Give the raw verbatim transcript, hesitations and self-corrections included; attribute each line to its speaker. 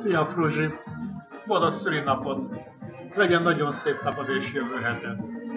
Speaker 1: Szia, Fruzsi! Boldog szülinapot! Legyen nagyon szép napod és jövő heted!